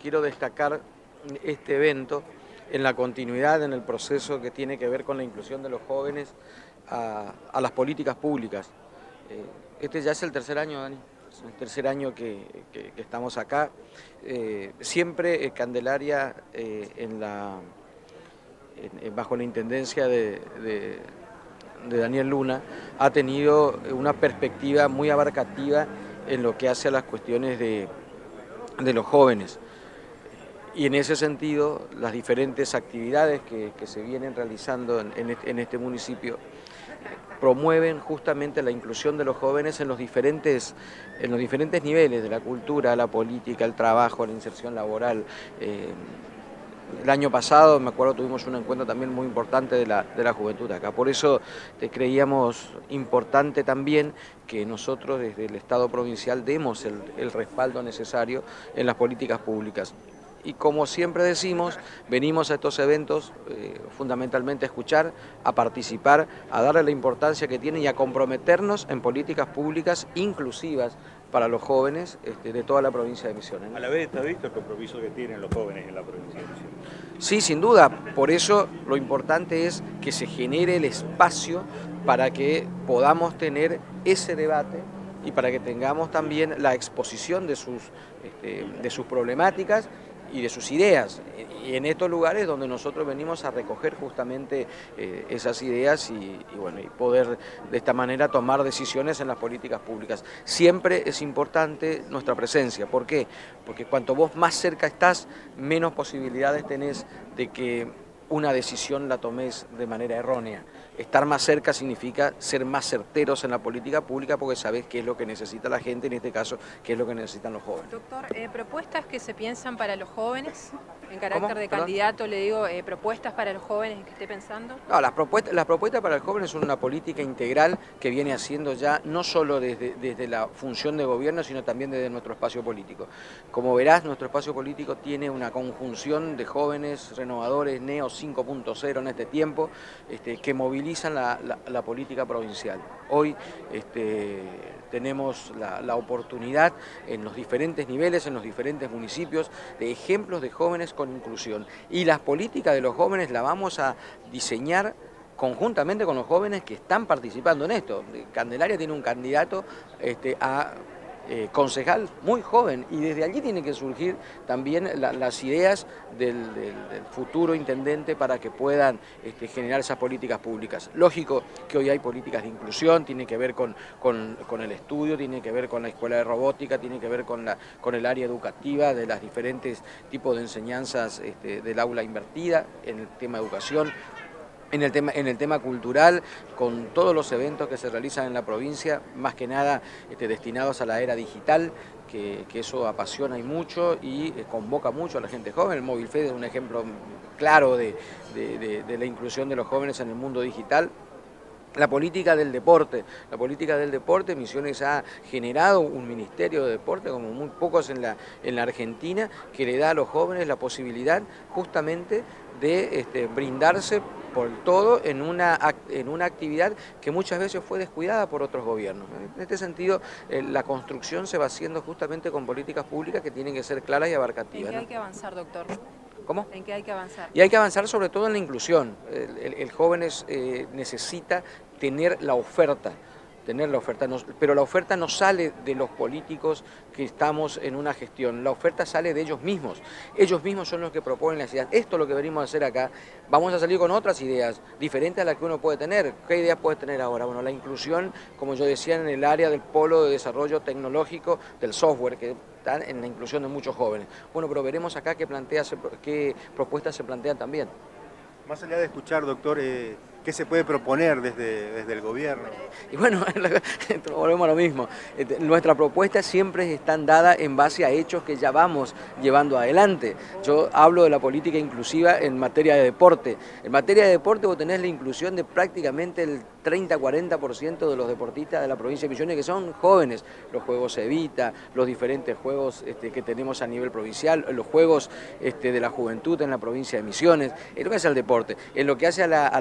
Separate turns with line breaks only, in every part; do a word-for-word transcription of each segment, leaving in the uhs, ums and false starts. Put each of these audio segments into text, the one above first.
quiero destacar este evento en la continuidad, en el proceso que tiene que ver con la inclusión de los jóvenes a, a las políticas públicas. Eh, este ya es el tercer año, Dani, es el tercer año que, que, que estamos acá. Eh, siempre eh, Candelaria, eh, en la, en, bajo la intendencia de, de, de Daniel Luna, ha tenido una perspectiva muy abarcativa en lo que hace a las cuestiones de, de los jóvenes. Y en ese sentido, las diferentes actividades que, que se vienen realizando en, en, este, en este municipio promueven justamente la inclusión de los jóvenes en los diferentes, en los diferentes niveles de la cultura, la política, el trabajo, la inserción laboral. Eh, el año pasado, me acuerdo, tuvimos un encuentro también muy importante de la, de la juventud acá. Por eso te creíamos importante también que nosotros desde el Estado provincial demos el, el respaldo necesario en las políticas públicas. Y como siempre decimos, venimos a estos eventos eh, fundamentalmente a escuchar, a participar, a darle la importancia que tienen y a comprometernos en políticas públicas inclusivas para los jóvenes este, de toda la provincia de Misiones, ¿no?
A la vez está visto el compromiso que tienen los jóvenes en la provincia de Misiones.
Sí, sin duda. Por eso lo importante es que se genere el espacio para que podamos tener ese debate y para que tengamos también la exposición de sus, este, de sus problemáticas y de sus ideas, y en estos lugares donde nosotros venimos a recoger justamente eh, esas ideas y, y, bueno, y poder de esta manera tomar decisiones en las políticas públicas. Siempre es importante nuestra presencia. ¿Por qué? Porque cuanto vos más cerca estás, menos posibilidades tenés de que una decisión la tomes de manera errónea. Estar más cerca significa ser más certeros en la política pública porque sabés qué es lo que necesita la gente, en este caso, qué es lo que necesitan los jóvenes.
Doctor, eh, ¿propuestas que se piensan para los jóvenes? En carácter
¿Cómo?
de
¿Perdón?
candidato, le digo, eh, ¿propuestas para los jóvenes que esté pensando?
No, las propuestas, las propuestas para el joven son una política integral que viene haciendo ya no solo desde, desde la función de gobierno, sino también desde nuestro espacio político. Como verás, nuestro espacio político tiene una conjunción de jóvenes renovadores, Neo cinco punto cero en este tiempo, este, que movilizan la, la, la política provincial. Hoy este, tenemos la, la oportunidad en los diferentes niveles, en los diferentes municipios, de ejemplos de jóvenes con inclusión. Y las políticas de los jóvenes las vamos a diseñar conjuntamente con los jóvenes que están participando en esto. Candelaria tiene un candidato este, a eh, concejal muy joven y desde allí tienen que surgir también la, las ideas del, del, del futuro intendente para que puedan este, generar esas políticas públicas. Lógico que hoy hay políticas de inclusión, tiene que ver con, con, con el estudio, tiene que ver con la escuela de robótica, tiene que ver con, la, con el área educativa de las diferentes tipos de enseñanzas este, del aula invertida en el tema de educación. En el, tema, en el tema cultural, con todos los eventos que se realizan en la provincia, más que nada este, destinados a la era digital, que, que eso apasiona y mucho y eh, convoca mucho a la gente joven. El Móvil Fed es un ejemplo claro de, de, de, de la inclusión de los jóvenes en el mundo digital. La política del deporte, la política del deporte, Misiones ha generado un ministerio de deporte, como muy pocos en la, en la Argentina, que le da a los jóvenes la posibilidad justamente de este, brindarse por todo en una, en una actividad que muchas veces fue descuidada por otros gobiernos. En este sentido, eh, la construcción se va haciendo justamente con políticas públicas que tienen que ser claras y abarcativas.
¿En qué
¿no?
hay que avanzar, doctor?
¿Cómo?
¿En qué hay que avanzar?
Y hay que avanzar sobre todo en la inclusión. El, el, el joven es, eh, necesita tener la oferta, tener la oferta, no, pero la oferta no sale de los políticos que estamos en una gestión, la oferta sale de ellos mismos. Ellos mismos son los que proponen las ideas. Esto es lo que venimos a hacer acá. Vamos a salir con otras ideas, diferentes a las que uno puede tener. ¿Qué ideas puede tener ahora? Bueno, la inclusión, como yo decía, en el área del polo de desarrollo tecnológico del software, que están en la inclusión de muchos jóvenes. Bueno, pero veremos acá qué, plantea, qué propuestas se plantean también.
Más allá de escuchar, doctor, eh, ¿qué se puede proponer desde, desde el gobierno?
Y bueno, volvemos a lo mismo. Nuestras propuestas siempre están dadas en base a hechos que ya vamos llevando adelante. Yo hablo de la política inclusiva en materia de deporte. En materia de deporte vos tenés la inclusión de prácticamente el treinta a cuarenta por ciento de los deportistas de la provincia de Misiones que son jóvenes. Los juegos Evita, los diferentes juegos este, que tenemos a nivel provincial, los juegos este, de la juventud en la provincia de Misiones, en lo que hace al deporte, en lo que hace a la, a la escuela de robótica,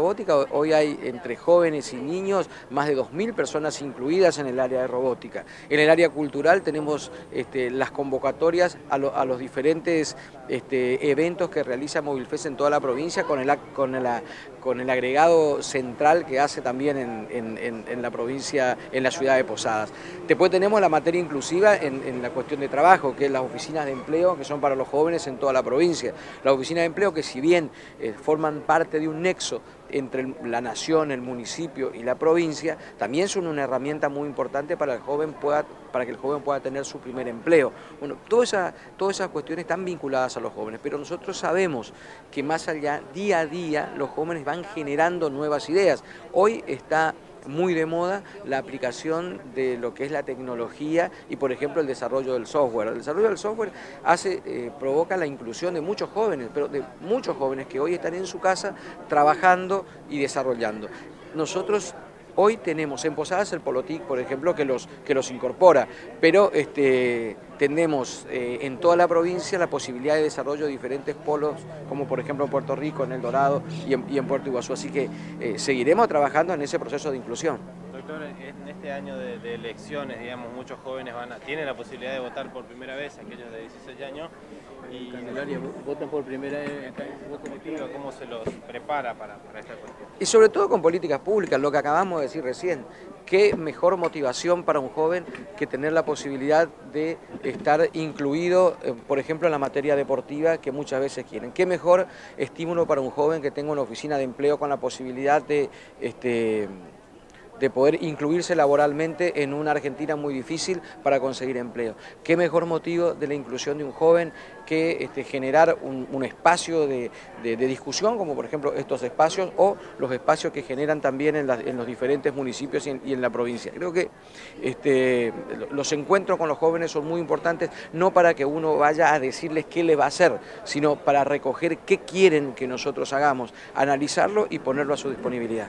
robótica, hoy hay entre jóvenes y niños más de dos mil personas incluidas en el área de robótica. En el área cultural tenemos este, las convocatorias a, lo, a los diferentes este, eventos que realiza Movilfest en toda la provincia con el, con el, con el agregado central que hace también en, en, en la provincia, en la ciudad de Posadas. Después tenemos la materia inclusiva en, en la cuestión de trabajo, que es las oficinas de empleo que son para los jóvenes en toda la provincia. Las oficinas de empleo que si bien eh, forman parte de un nexo entre la nación, el municipio y la provincia, también son una herramienta muy importante para, el joven pueda, para que el joven pueda tener su primer empleo. Bueno, todas esas, todas esas cuestiones están vinculadas a los jóvenes, pero nosotros sabemos que más allá, día a día, los jóvenes van generando nuevas ideas. Hoy está muy de moda la aplicación de lo que es la tecnología y, por ejemplo, el desarrollo del software. El desarrollo del software hace, eh, provoca la inclusión de muchos jóvenes, pero de muchos jóvenes que hoy están en su casa trabajando y desarrollando. Nosotros hoy tenemos en Posadas el Polotic, por ejemplo, que los, que los incorpora, pero este, tenemos eh, en toda la provincia la posibilidad de desarrollo de diferentes polos, como por ejemplo en Puerto Rico, en El Dorado y en, y en Puerto Iguazú, así que eh, seguiremos trabajando en ese proceso de inclusión.
Doctor, en este año de, de elecciones, digamos, muchos jóvenes van a, tienen la posibilidad de votar por primera vez, aquellos de dieciséis años, y
Candelaria, votan por primera vez acá en voto
política, ¿cómo se los prepara para, para esta cuestión?
Y sobre todo con políticas públicas, lo que acabamos de decir recién, qué mejor motivación para un joven que tener la posibilidad de estar incluido, eh, por ejemplo, en la materia deportiva que muchas veces quieren. Qué mejor estímulo para un joven que tenga una oficina de empleo con la posibilidad de... Este, de poder incluirse laboralmente en una Argentina muy difícil para conseguir empleo. ¿Qué mejor motivo de la inclusión de un joven que este, generar un, un espacio de, de, de discusión, como por ejemplo estos espacios, o los espacios que generan también en, la, en los diferentes municipios y en, y en la provincia? Creo que este, los encuentros con los jóvenes son muy importantes, no para que uno vaya a decirles qué le va a hacer, sino para recoger qué quieren que nosotros hagamos, analizarlo y ponerlo a su disponibilidad.